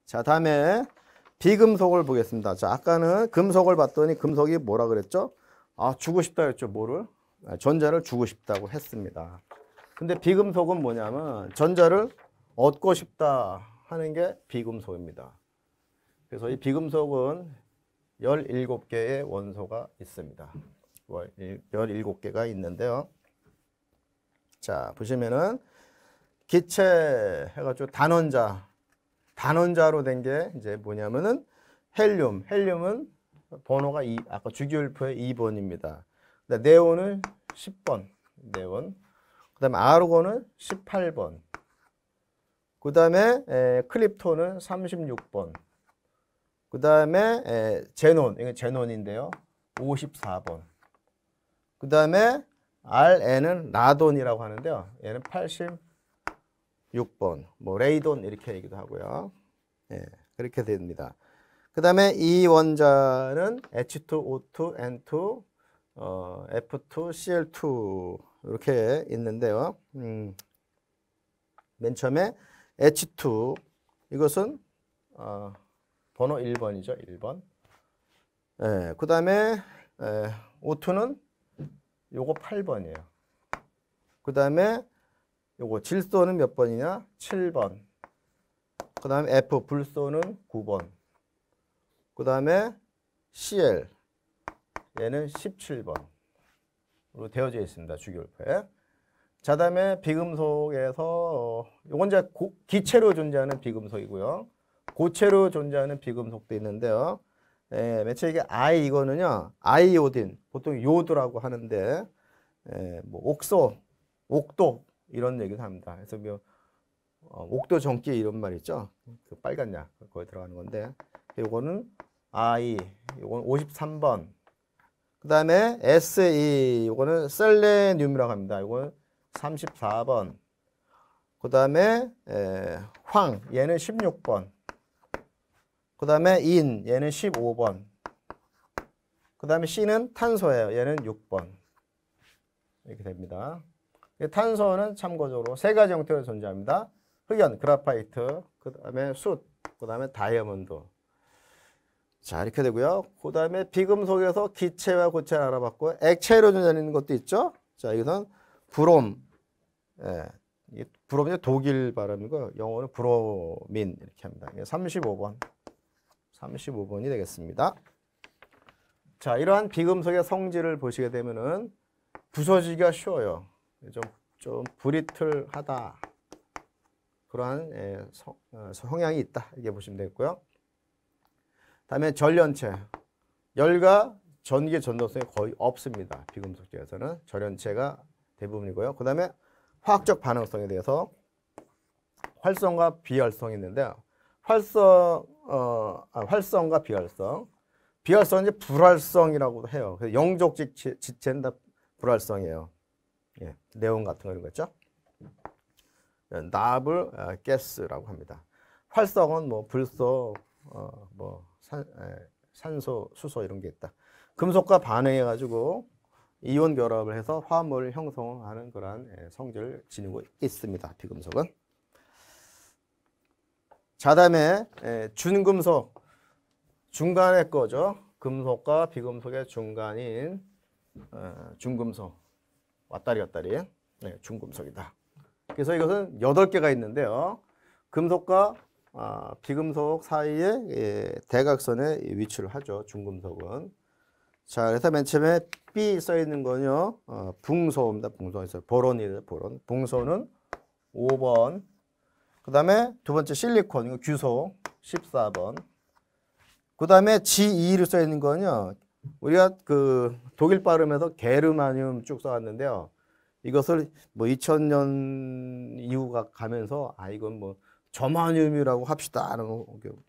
자, 다음에 비금속을 보겠습니다. 자, 아까는 금속을 봤더니 금속이 뭐라 그랬죠? 아, 주고 싶다 했죠. 뭐를? 전자를 주고 싶다고 했습니다. 근데 비금속은 뭐냐면 전자를 얻고 싶다 하는 게 비금속입니다. 그래서 이 비금속은 17개의 원소가 있습니다. 17개가 있는데요. 자, 보시면은 기체 해가지고 단원자로 된 게 이제 뭐냐면은 헬륨. 헬륨은 번호가 아까 주기율표의 2번입니다. 네온은 10번. 네온. 그 다음에 아르곤은 18번. 그 다음에 크립톤은 36번. 그 다음에 제논, 이건 제논인데요. 54번. 그 다음에 RN은 라돈이라고 하는데요. 얘는 86번. 뭐 레이돈 이렇게 얘기도 하고요. 예, 그렇게 됩니다. 그 다음에 이 원자는 H2O2, N2, F2, Cl2 이렇게 있는데요. 맨 처음에 H2 이것은 번호 1번이죠. 1번. 예, 그 다음에 O2는 요거 8번이에요. 그 다음에 요거 질소는 몇 번이냐? 7번. 그 다음에 F 불소는 9번. 그 다음에 Cl 얘는 17번으로 되어져 있습니다. 주기율표에. 자, 다음에 비금속에서 요건 이제 기체로 존재하는 비금속이고요. 고체로 존재하는 비금속도 있는데요. 매체 이게 이거는요. 아이오딘, 보통 요도라고 하는데 뭐 옥소, 옥도 이런 얘기도 합니다. 그래서 뭐 옥도 전기 이런 말 있죠. 그 빨간 약 거기 들어가는 건데 요거는 요거는 53번. 그 다음에 Se 요거는 셀레늄이라고 합니다. 요거는 34번. 그 다음에 황 얘는 16번. 그 다음에 인 얘는 15번. 그 다음에 C는 탄소예요. 얘는 6번. 이렇게 됩니다. 탄소는 참고적으로 세 가지 형태로 존재합니다. 흑연, 그라파이트, 그 다음에 숯, 그 다음에 다이아몬드. 자, 이렇게 되고요. 그 다음에 비금속에서 기체와 고체를 알아봤고, 액체로 존재하는 것도 있죠. 자, 이것은 브롬. 이 브롬이 독일 발음이고, 영어는 브로민 이렇게 합니다. 35번. 35번이 되겠습니다. 자, 이러한 비금속의 성질을 보시게 되면은 부서지기가 쉬워요. 좀 브리틀하다. 그러한 성향이 있다. 이렇게 보시면 되겠고요. 다음에 전련체. 열과 전기 전도성이 거의 없습니다. 비금속 중에서는 전련체가 대부분이고요. 그 다음에 화학적 반응성에 대해서 활성과 비활성이 있는데요. 활성과 비활성. 비활성은 이제 불활성이라고 해요. 그래서 영족직 지체는 다 불활성이에요. 예, 네온 같은 거 이런 거 있죠. 나블 가스라고 합니다. 활성은 뭐 불소, 뭐 산소, 수소 이런 게 있다. 금속과 반응해 가지고 이온 결합을 해서 화합물을 형성하는 그러한 성질을 지니고 있습니다. 비금속은. 자, 다음에 준금속. 중간의 거죠. 금속과 비금속의 중간인 중금속. 왔다리 갔다리. 중금속이다. 그래서 이것은 8개가 있는데요. 금속과 비금속 사이에 대각선에 위치를 하죠. 중금속은. 자, 그래서 맨 처음에 B 써 있는 거는요. 붕소입니다. 붕소에서 보론이에요. 보론. 붕소는 5번. 그 다음에 두 번째 실리콘, 이거 규소 14번. 그 다음에 G2를 써 있는 거는요. 우리가 그 독일 발음에서 게르마늄 쭉 써왔는데요. 이것을 뭐 2000년 이후가 가면서 이건 뭐 저마늄이라고 합시다. 라는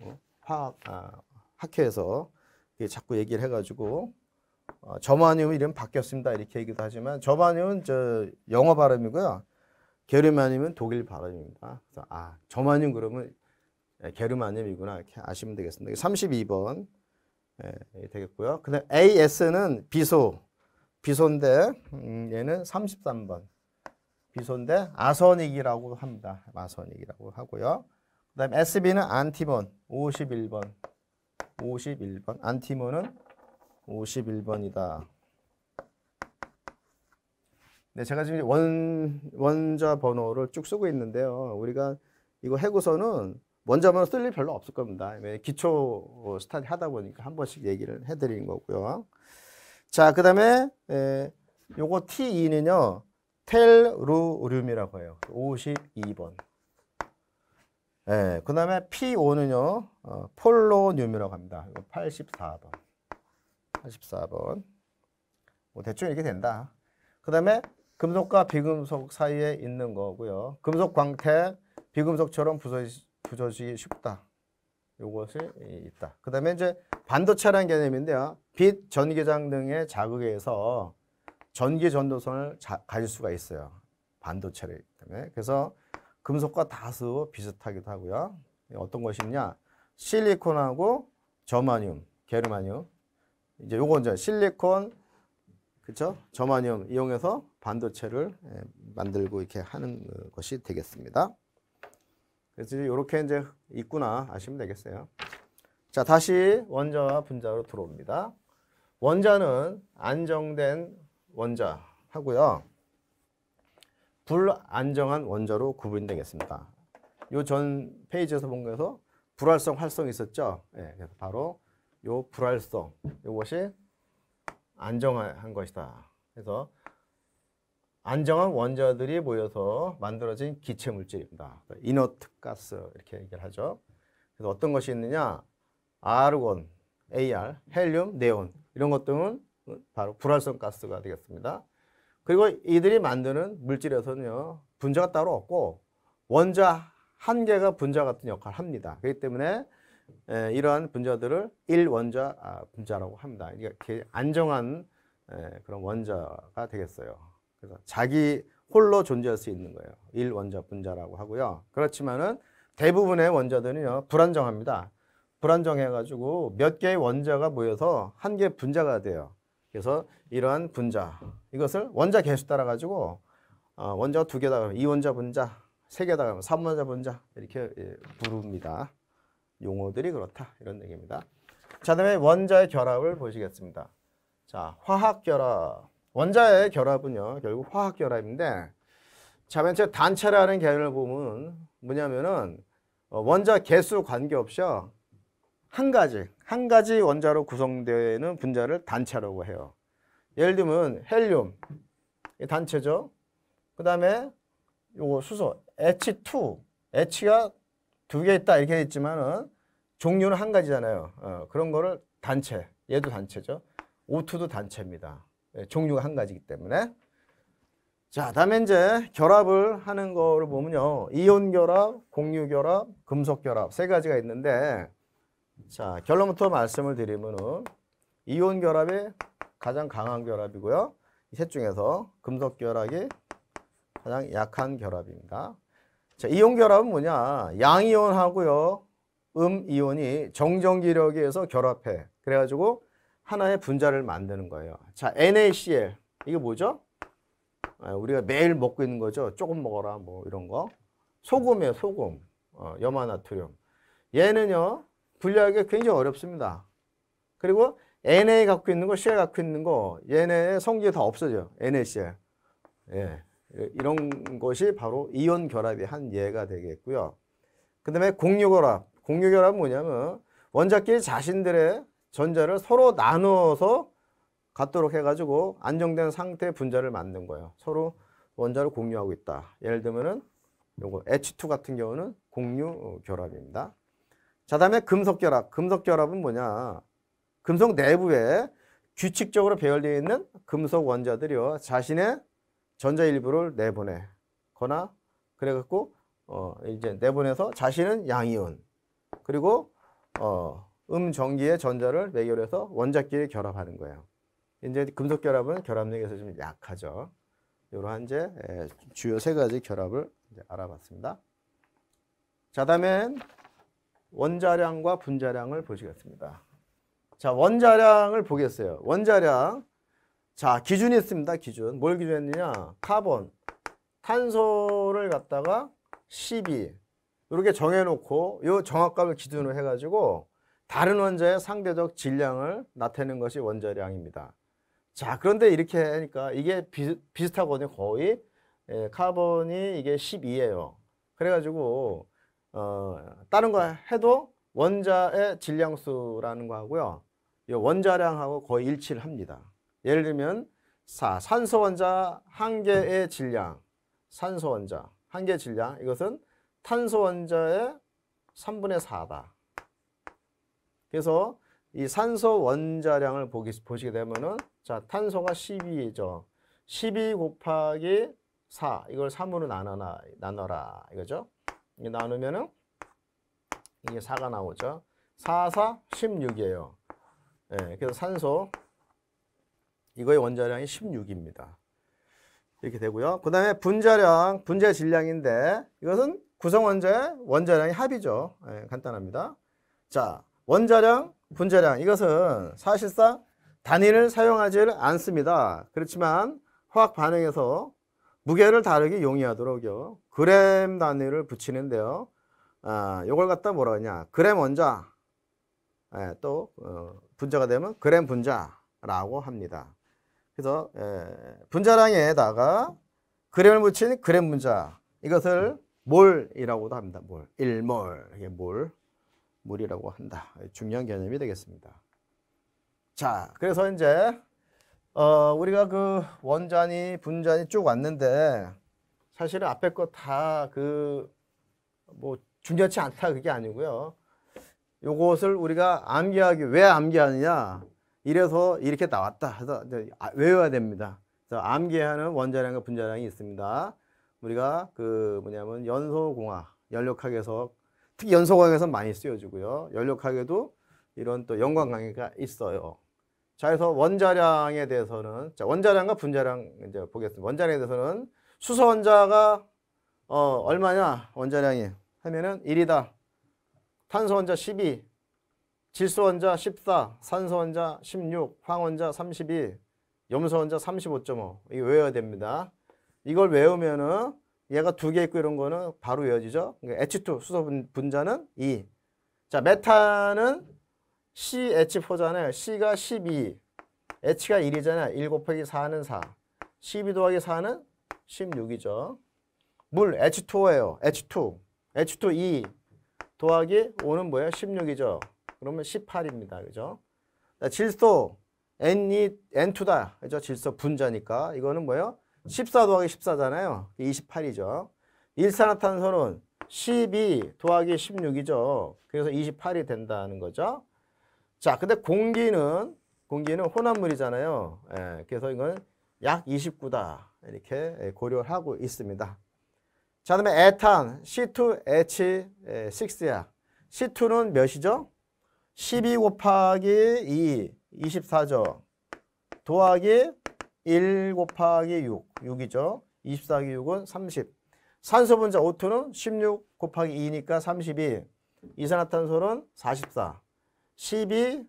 학회에서 자꾸 얘기를 해가지고 저마늄 이름 바뀌었습니다. 이렇게 얘기도 하지만 저마늄은 영어 발음이고요. 게르마늄은 독일 발음입니다. 그래서 저마늄 그러면 게르마늄이구나 이렇게 아시면 되겠습니다. 32번 되겠고요. 그다음 AS는 비소인데 얘는 33번. 비소인데 아서닉이라고 합니다. 아서닉이라고 하고요. 그다음에 SB는 안티몬 51번. 51번. 안티몬은 51번이다. 네, 제가 지금 원자 번호를 쭉 쓰고 있는데요. 우리가 이거 해고서는 원자 번호 쓸 일 별로 없을 겁니다. 기초 스타디 하다 보니까 한 번씩 얘기를 해드린 거고요. 자, 그 다음에 요거 T2는요. 텔루륨이라고 해요. 52번. 그 다음에 P5는요. 폴로늄이라고 합니다. 이거 84번. 84번. 뭐 대충 이렇게 된다. 그 다음에 금속과 비금속 사이에 있는 거고요. 금속 광택, 비금속처럼 부서지기 쉽다. 요것이 있다. 그 다음에 이제 반도체라는 개념인데요. 빛, 전기장 등의 자극에 의해서 전기 전도성을 가질 수가 있어요. 반도체이기 때문에. 그래서 금속과 다소 비슷하기도 하고요. 어떤 것이 있냐? 실리콘하고 저마늄, 게르마늄. 이제 요거 이제 실리콘, 그렇죠? 저마늄 이용해서 반도체를 만들고 이렇게 하는 것이 되겠습니다. 그래서 이렇게 이제 있구나 아시면 되겠어요. 자, 다시 원자와 분자로 들어옵니다. 원자는 안정된 원자 하고요. 불안정한 원자로 구분되겠습니다. 요 전 페이지에서 본 거에서 불활성, 활성이 있었죠. 그래서 바로 요 불활성, 요것이 안정한 것이다. 그래서 안정한 원자들이 모여서 만들어진 기체 물질입니다. 이너트 가스 이렇게 얘기를 하죠. 그래서 어떤 것이 있느냐? 아르곤, AR, 헬륨, 네온 이런 것들은 바로 불활성 가스가 되겠습니다. 그리고 이들이 만드는 물질에서는요. 분자가 따로 없고 원자 한 개가 분자 같은 역할을 합니다. 그렇기 때문에 이러한 분자들을 1원자 분자라고 합니다. 이게 안정한 그런 원자가 되겠어요. 그래서 자기 홀로 존재할 수 있는 거예요. 1원자 분자라고 하고요. 그렇지만은 대부분의 원자들은요, 불안정합니다. 불안정해가지고 몇 개의 원자가 모여서 한 개의 분자가 돼요. 그래서 이러한 분자, 이것을 원자 개수 따라가지고 원자가 2개다 그러면 2원자 분자, 3개다 그러면 3원자 분자 이렇게 부릅니다. 용어들이 그렇다 이런 얘기입니다. 자, 그다음에 원자의 결합을 보시겠습니다. 자, 화학 결합. 원자의 결합은요, 결국 화학 결합인데, 자, 맨 처음 단체라는 개념을 보면 뭐냐면은 원자 개수 관계없이요, 한 가지 원자로 구성되는 분자를 단체라고 해요. 예를 들면 헬륨, 단체죠. 그 다음에 요거 수소, H2, H가 2개 있다 이렇게 있지만은 종류는 한 가지잖아요. 그런 거를 단체, 얘도 단체죠. O2도 단체입니다. 종류가 한 가지이기 때문에. 자, 다음에 이제 결합을 하는 거를 보면요. 이온 결합, 공유 결합, 금속 결합 3가지가 있는데, 자, 결론부터 말씀을 드리면은 이온 결합이 가장 강한 결합이고요. 이 셋 중에서 금속 결합이 가장 약한 결합입니다. 자, 이온 결합은 뭐냐? 양이온하고요. 이온이 정전기력에 의해서 결합해. 그래가지고 하나의 분자를 만드는 거예요. 자, NaCl. 이게 뭐죠? 우리가 매일 먹고 있는 거죠. 조금 먹어라, 뭐 이런 거. 소금이에요, 소금. 염화나트륨. 얘는요, 분리하기가 굉장히 어렵습니다. 그리고 Na 갖고 있는 거, Cl 갖고 있는 거, 얘네의 성질이 다 없어져. NaCl. 예. 이런 것이 바로 이온 결합의 한 예가 되겠고요. 그 다음에 공유결합. 공유결합은 뭐냐면 원자끼리 자신들의 전자를 서로 나누어서 갖도록 해가지고 안정된 상태의 분자를 만든 거예요. 서로 원자를 공유하고 있다. 예를 들면은 요거 H2 같은 경우는 공유 결합입니다. 자, 다음에 금속 결합. 금속 결합은 뭐냐? 금속 내부에 규칙적으로 배열되어 있는 금속 원자들이요. 자신의 전자 일부를 내보내거나 그래갖고 이제 내보내서 자신은 양이온 그리고 전기의 전자를 매결해서 원자끼리 결합하는 거예요. 이제 금속 결합은 결합력에서 좀 약하죠. 이러한 이제 주요 3가지 결합을 이제 알아봤습니다. 자, 다음엔 원자량과 분자량을 보시겠습니다. 자, 원자량을 보겠어요. 원자량. 자, 기준이 있습니다. 기준. 뭘 기준했느냐? 카본, 탄소를 갖다가 12, 이렇게 정해놓고 이 정확값을 기준으로 해가지고 다른 원자의 상대적 질량을 나타내는 것이 원자량입니다. 자, 그런데 이렇게 하니까 이게 비슷하거든요. 거의. 카본이 이게 12예요. 그래가지고 다른 거 해도 원자의 질량수라는 거 하고요. 이 원자량하고 거의 일치를 합니다. 예를 들면 산소 원자 한 개의 질량, 산소 원자 한 개의 질량, 이것은 탄소 원자의 3분의 4다. 그래서 이 산소 원자량을 보시게 되면은, 자, 탄소가 12죠. 12 곱하기 4, 이걸 3으로 나눠라. 이거죠. 이게 나누면은 이게 4가 나오죠. 4, 4, 16이에요. 예, 그래서 산소, 이거의 원자량이 16입니다. 이렇게 되고요. 그 다음에 분자량, 분자 질량인데, 이것은 구성 원자의 원자량의 합이죠. 예, 간단합니다. 자, 원자량, 분자량, 이것은 사실상 단위를 사용하지 않습니다. 그렇지만 화학 반응에서 무게를 다르게 용이하도록요, 그램 단위를 붙이는데요. 요걸 갖다 뭐라 하냐, 그램 원자, 또 분자가 되면 그램 분자라고 합니다. 그래서 분자량에다가 그램을 붙인 그램 분자, 이것을 몰이라고도 합니다. 몰, 1몰, 이게 몰이라고 한다. 중요한 개념이 되겠습니다. 자, 그래서 이제 우리가 그 원자니 분자니 쭉 왔는데, 사실은 앞에 거 다 뭐 중요치 않다 그게 아니고요. 요것을 우리가 왜 암기하느냐, 이래서 이렇게 나왔다 해서 외워야 됩니다. 그래서 암기하는 원자량과 분자량이 있습니다. 우리가 뭐냐면 연소공학, 연력학에서, 특히 연소공학에서 많이 쓰여지고요. 연력학에도 이런 또 연관 관계가 있어요. 자, 그래서 원자량에 대해서는, 자, 원자량과 분자량 이제 보겠습니다. 원자량에 대해서는 수소 원자가 얼마냐, 원자량이 하면은 1이다. 탄소 원자 12, 질소 원자 14, 산소 원자 16, 황 원자 32, 염소 원자 35.5. 이거 외워야 됩니다. 이걸 외우면은 얘가 두 개 있고 이런 거는 바로 외워지죠. 그러니까 H2 수소 분자는 2. 자, 메탄은 CH4잖아요. C가 12, H가 1이잖아요. 1 곱하기 4는 4, 12 더하기 4는 16이죠. 물 H2O예요. H2 2 더하기 5는 뭐예요? 16이죠. 그러면 18입니다. 그죠? 질소 N2다. 그죠? 질소 분자니까 이거는 뭐예요? 14 더하기 14잖아요. 28이죠. 일산화탄소는 12 더하기 16이죠. 그래서 28이 된다는 거죠. 자, 근데 공기는 혼합물이잖아요. 예, 그래서 이건 약 29다. 이렇게 고려를 하고 있습니다. 자, 그다음에 에탄 C2H6야. C2는 몇이죠? 12 곱하기 2, 24죠. 더하기 1 곱하기 6, 6이죠. 24 곱하기 6은 30. 산소 분자 O2는 16 곱하기 2니까 32. 이산화탄소는 44. 12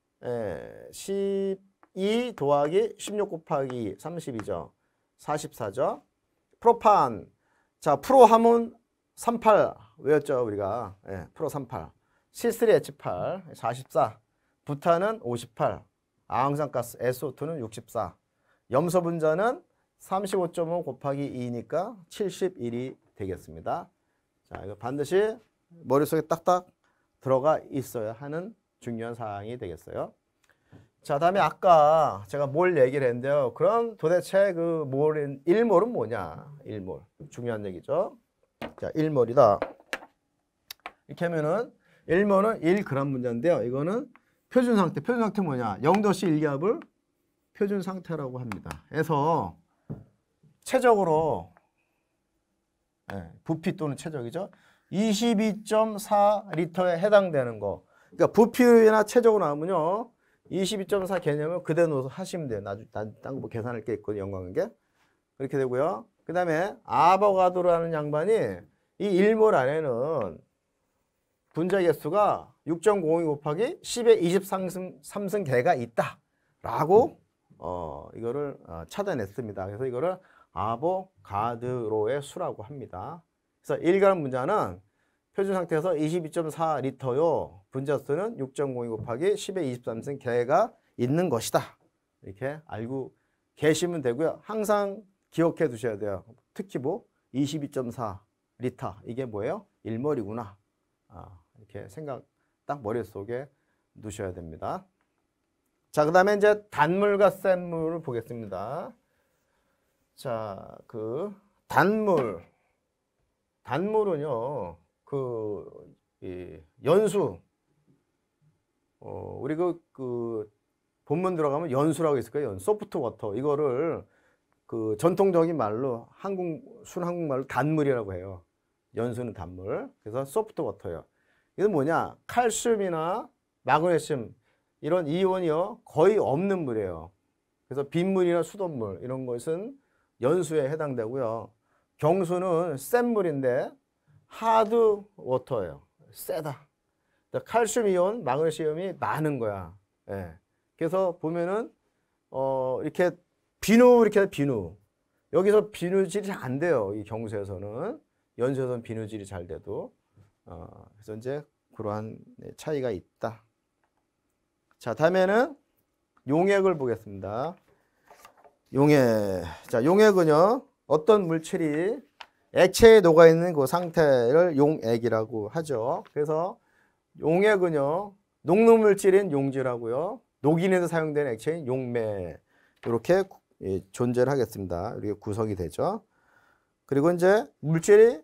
더하기 16 곱하기 2, 30이죠. 44죠. 프로판. 자, 프로함은 38 외웠죠, 우리가. 프로 38. C3H8 44. 부탄은 58. 아황산가스 SO2는 64. 염소 분자는 35.5 곱하기 2니까 71이 되겠습니다. 자, 이거 반드시 머릿속에 딱딱 들어가 있어야 하는 중요한 사항이 되겠어요. 자, 다음에 아까 제가 몰 얘기를 했는데요. 그럼 도대체 그 몰인 1몰은 뭐냐? 1몰. 중요한 얘기죠. 자, 1몰이다. 이렇게 하면은 1몰은 1g 분자인데요. 이거는 표준 상태. 표준 상태 뭐냐? 0도씨 일기압을 표준 상태라고 합니다. 그래서 최적으로 부피 또는 최적이죠. 22.4리터에 해당되는 거. 그러니까 부피나 최적으로 나오면요. 22.4 개념을 그대로 넣어서 하시면 돼요. 나중에 딴 거 계산할 게 있거든요. 연관관계. 그렇게 되고요. 그 다음에 아보가드로라는 양반이 이 1몰 안에는 분자 개수가 6.02 곱하기 10의 23승 개가 있다. 라고 이거를 찾아냈습니다. 그래서 이거를 아보가드로의 수라고 합니다. 그래서 1g 분자는 표준 상태에서 22.4리터요. 분자수는 6.02 곱하기 10의 23승 개가 있는 것이다. 이렇게 알고 계시면 되고요. 항상 기억해 두셔야 돼요. 특히 뭐 22.4리터 이게 뭐예요? 1몰이구나. 이렇게 생각 딱 머릿속에 두셔야 됩니다. 자, 그 다음에 이제 단물과 센물을 보겠습니다. 자, 그 단물은요, 연수, 우리 그 본문 들어가면 연수라고 있을 거예요. 소프트 워터. 이거를 그 전통적인 말로 순한국말로 단물이라고 해요. 연수는 단물. 그래서 소프트 워터예요. 이건 뭐냐? 칼슘이나 마그네슘 이런 이온이요 거의 없는 물이에요. 그래서 빗물이나 수돗물 이런 것은 연수에 해당되고요. 경수는 센 물인데 하드 워터예요. 세다. 칼슘 이온, 마그네슘이 많은 거야. 예. 그래서 보면은 이렇게 비누. 여기서 비누질이 잘 안 돼요. 이 경수에서는. 연수에서는 비누질이 잘 돼도. 그래서 이제 그러한 차이가 있다. 자, 다음에는 용액을 보겠습니다. 용액. 자, 용액은요, 어떤 물질이 액체에 녹아있는 그 상태를 용액이라고 하죠. 그래서 용액은요, 녹는 물질인 용질하고요, 녹이는 데 사용되는 액체인 용매. 이렇게 존재를 하겠습니다. 이렇게 구성이 되죠. 그리고 이제 물질이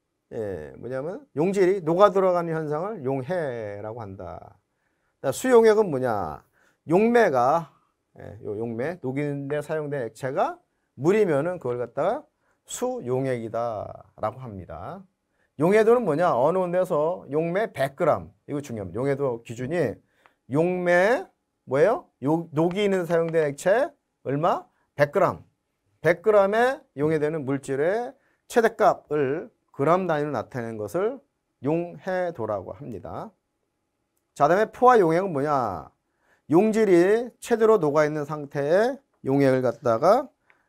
뭐냐면 용질이 녹아 들어가는 현상을 용해라고 한다. 수용액은 뭐냐? 용매가 용매 녹이는 데 사용된 액체가 물이면은 그걸 갖다가 수용액이다라고 합니다. 용해도는 뭐냐? 어느 온도에서 용매 100g. 이거 중요합니다. 용해도 기준이 용매 뭐예요? 녹이는 데 사용된 액체 얼마? 100g. 100g의 용해되는 물질의 최대값을 그램 단위로 나타내는 것을 용해도라고 합니다. 자, 다음에 포화 용액은 뭐냐? 용질이 최대로 녹아있는 상태의 용액을 갖다가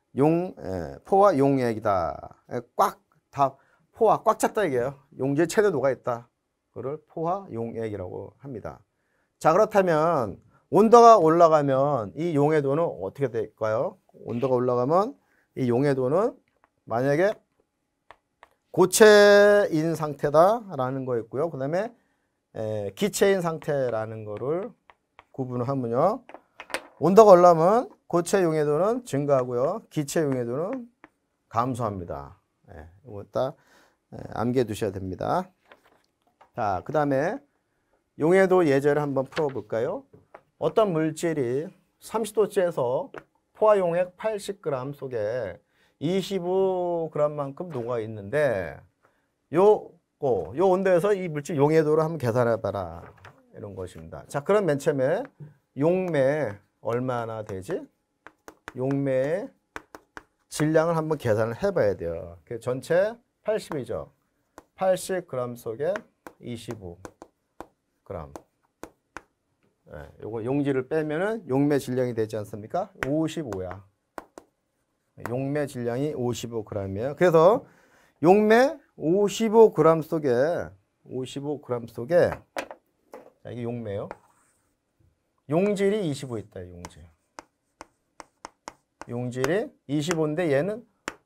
포화 용액이다. 포화 꽉 찼다 이게요. 용질이 최대로 녹아있다. 그걸 포화 용액이라고 합니다. 자, 그렇다면 온도가 올라가면 이 용해도는 어떻게 될까요? 온도가 올라가면 이 용해도는 만약에 고체인 상태다라는 거였고요. 그 다음에 기체인 상태라는 거를 구분을 하면요. 온도가 올라가면 고체 용해도는 증가하고요. 기체 용해도는 감소합니다. 이거 딱 암기해 두셔야 됩니다. 자, 그 다음에 용해도 예제를 한번 풀어볼까요? 어떤 물질이 30도씨에서 포화용액 80g 속에 25g만큼 녹아 있는데 요 온도에서 이 물질 용해도를 한번 계산해 봐라. 이런 것입니다. 자, 그럼 맨 처음에 용매 얼마나 되지? 용매의 질량을 한번 계산을 해 봐야 돼요. 전체 80이죠. 80g 속에 25g. 요거 용질을 빼면은 용매 질량이 되지 않습니까? 55야. 용매 질량이 55g이에요. 그래서 용매 55g 속에 자, 이게 용매요. 용질이 25 있다. 용질이 25인데 얘는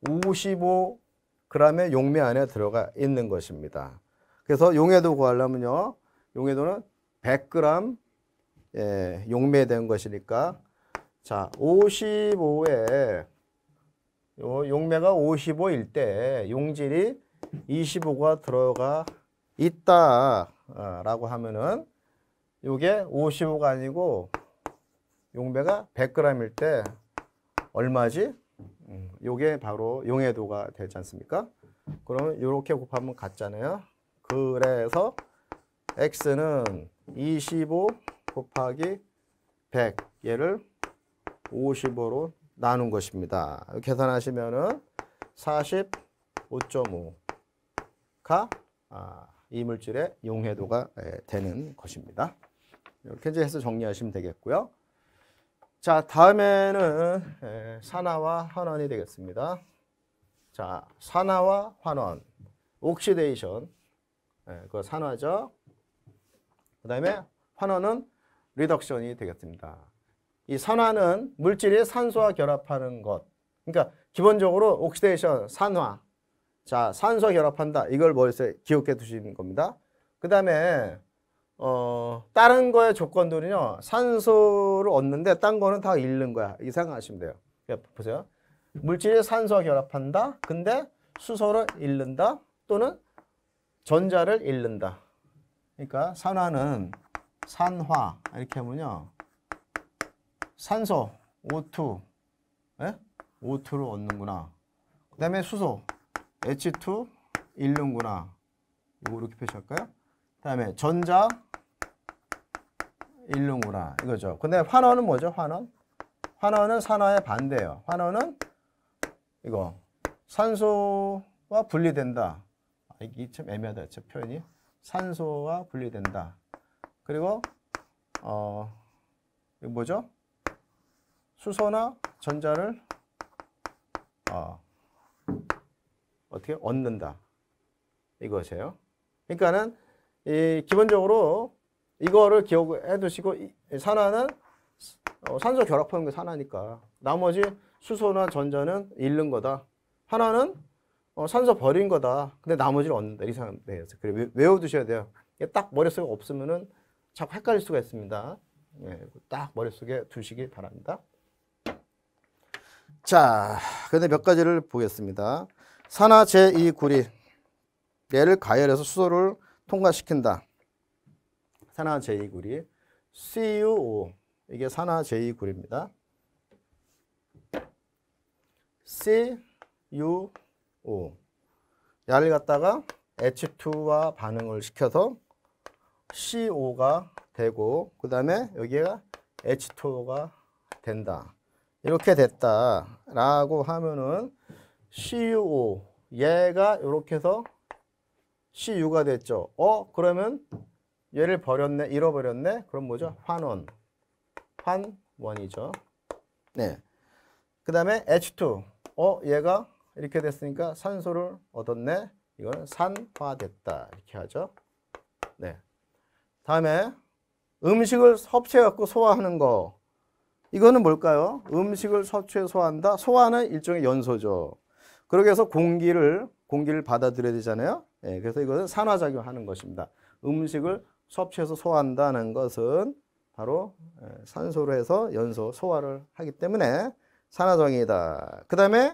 55g의 용매 안에 들어가 있는 것입니다. 그래서 용해도 구하려면요. 용해도는 100g 용매된 것이니까 자, 55에 용매가 55일 때 용질이 25가 들어가 있다라고 하면은 요게 55가 아니고 용매가 100g일 때 얼마지? 요게 바로 용해도가 되지 않습니까? 그러면 이렇게 곱하면 같잖아요. 그래서 x는 25 곱하기 100 얘를 55로 나눈 것입니다. 계산하시면은 45.5가 이 물질의 용해도가 되는 것입니다. 이렇게 이제 해서 정리하시면 되겠고요. 자, 다음에는 산화와 환원이 되겠습니다. 자, 산화와 환원, 옥시데이션. 예, 그거 산화죠. 그 다음에 환원은 리덕션이 되겠습니다. 이 산화는 물질이 산소와 결합하는 것. 그러니까 기본적으로 옥시데이션, 산화. 자, 산소와 결합한다. 이걸 머릿속에 기억해 두시는 겁니다. 그 다음에 다른 거의 조건들은요. 산소를 얻는데 딴 거는 다 잃는 거야. 이렇게 생각하시면 돼요. 그러니까 보세요. 물질이 산소와 결합한다. 근데 수소를 잃는다. 또는 전자를 잃는다. 그러니까 산화는 산화 이렇게 하면요. 산소 O2, 예? O2를 얻는구나. 그 다음에 수소 H2 잃는구나. 이거 이렇게 표시할까요? 그 다음에 전자 잃는구나. 이거죠. 근데 환원은 뭐죠? 환원? 환원은 산화의 반대예요. 환원은 이거 산소와 분리된다. 이게 참 애매하다. 저 표현이. 산소와 분리된다. 그리고 이거 뭐죠? 수소나 전자를 어떻게 얻는다. 이것이에요. 그러니까는 기본적으로 이거를 기억해 두시고 산화는 산소 결합하는 게 산화니까 나머지 수소나 전자는 잃는 거다. 하나는 산소 버린 거다. 근데 나머지를 얻는다. 이 생각 돼요. 그래 외워두셔야 돼요. 딱 머릿속에 없으면은 자꾸 헷갈릴 수가 있습니다. 예, 딱 머릿속에 두시기 바랍니다. 자, 근데 몇 가지를 보겠습니다. 산화 제2구리 얘를 가열해서 수소를 통과시킨다. 산화 제2구리 CuO 이게 산화 제2구리입니다. CuO 얘를 갖다가 H2와 반응을 시켜서 CO가 되고 그 다음에 여기가 H2O가 된다. 이렇게 됐다라고 하면은 CuO 얘가 이렇게 해서 CU가 됐죠. 그러면 얘를 버렸네, 잃어버렸네. 그럼 뭐죠? 환원. 환원이죠. 네. 그 다음에 H2. 얘가 이렇게 됐으니까 산소를 얻었네. 이거는 산화됐다. 이렇게 하죠. 네. 다음에 음식을 섭취해갖고 소화하는 거. 이거는 뭘까요? 음식을 섭취해 소화한다. 소화는 일종의 연소죠. 그렇게 해서 공기를 받아들여야 되잖아요. 네, 그래서 이것은 산화작용하는 것입니다. 음식을 섭취해서 소화한다는 것은 바로 산소로 해서 연소, 소화를 하기 때문에 산화작용이다. 그 다음에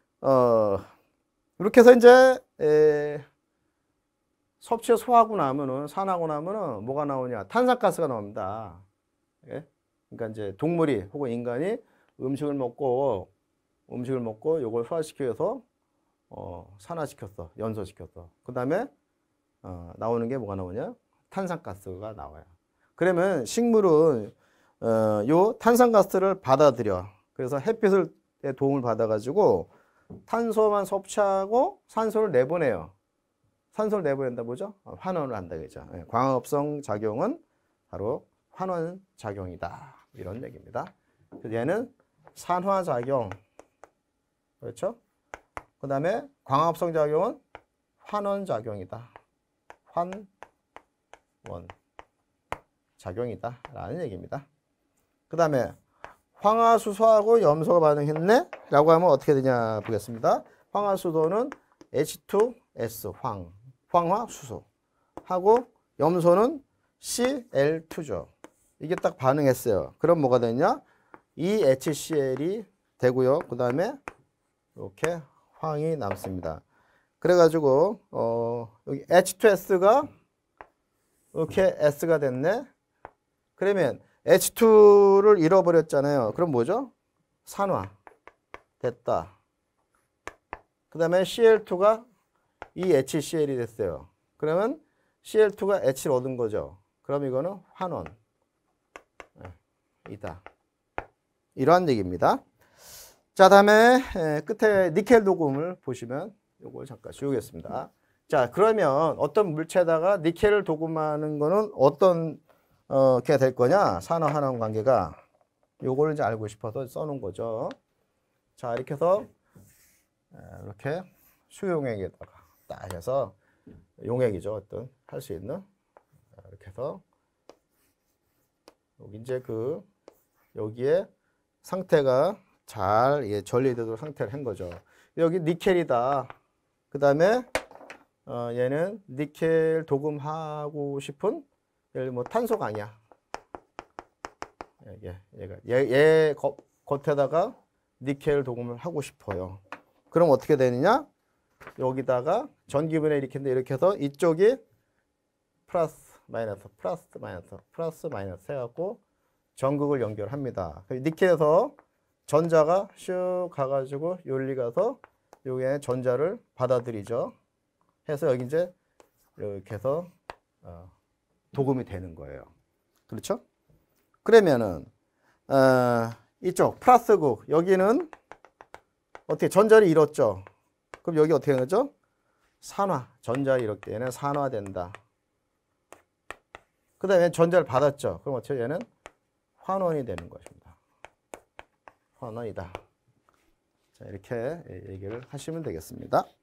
이렇게 해서 이제 섭취해 소화하고 나면은 산하고 나면은 뭐가 나오냐? 탄산가스가 나옵니다. 예? 그러니까 이제 동물이 혹은 인간이 음식을 먹고 이걸 소화시켜서 산화시켰어, 연소시켰어. 그 다음에 나오는 게 뭐가 나오냐? 탄산가스가 나와요. 그러면 식물은 요 탄산가스를 받아들여. 그래서 햇빛의 도움을 받아가지고 탄소만 섭취하고 산소를 내보내요. 산소를 내보낸다 뭐죠? 환원을 한다 그죠? 광합성 작용은 바로 환원 작용이다. 이런 얘기입니다. 그래서 얘는 산화작용. 그렇죠? 그 다음에 광합성 작용은 환원작용이다. 환원 작용이다. 라는 얘기입니다. 그 다음에 황화수소하고 염소가 반응했네? 라고 하면 어떻게 되냐 보겠습니다. 황화수소는 H2S, 황화수소. 하고 염소는 Cl2죠. 이게 딱 반응했어요. 그럼 뭐가 되냐? 이 HCl이 되고요. 그 다음에 이렇게 황이 남습니다. 그래가지고 여기 H2S가 이렇게 S가 됐네. 그러면 H2를 잃어버렸잖아요. 그럼 뭐죠? 산화 됐다. 그 다음에 Cl2가 이 HCl이 됐어요. 그러면 Cl2가 H를 얻은 거죠. 그럼 이거는 환원 이다. 이러한 얘기입니다. 자, 다음에 끝에 니켈 도금을 보시면 요걸 잠깐 지우겠습니다. 자, 그러면 어떤 물체에다가 니켈을 도금하는 거는 어떤 게 될 거냐? 산화환원 관계가 요걸 이제 알고 싶어서 써놓은 거죠. 자, 이렇게 해서 이렇게 수용액에다가 딱 해서 용액이죠. 어떤 할 수 있는. 이렇게 해서 여기 이제 그 여기에 상태가 잘 전리되도록 상태를 한 거죠. 여기 니켈이다. 그 다음에 얘는 니켈 도금하고 싶은 예를 뭐 탄소 강이야. 얘 겉에다가 니켈 도금을 하고 싶어요. 그럼 어떻게 되느냐? 여기다가 전기분해 일으키는데 이렇게 해서 이쪽이 플러스 마이너스 플러스 마이너스 플러스 마이너스 해갖고 전극을 연결합니다. 니켈에서 전자가 슉 가가지고 여기 가서 여기에 전자를 받아들이죠. 해서 여기 이제 이렇게 해서 도금이 되는 거예요. 그렇죠? 그러면은 이쪽 플러스극 여기는 어떻게 전자를 잃었죠? 그럼 여기 어떻게 되는 거죠? 산화. 전자를 잃었기 얘는 산화된다. 그 다음에 전자를 받았죠. 그럼 어떻게 얘는 환원이 되는 것입니다. 환원이다. 자, 이렇게 얘기를 하시면 되겠습니다.